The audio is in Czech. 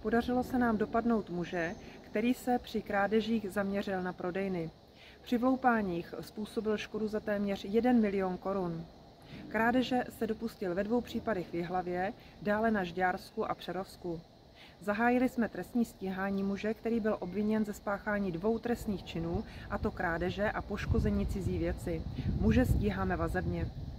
Podařilo se nám dopadnout muže, který se při krádežích zaměřil na prodejny. Při vloupáních způsobil škodu za téměř 1 milion korun. Krádeže se dopustil ve 2 případech v Jihlavě, dále na Žďársku a Přerovsku. Zahájili jsme trestní stíhání muže, který byl obviněn ze spáchání 2 trestných činů, a to krádeže a poškození cizí věci. Muže stíháme vazebně.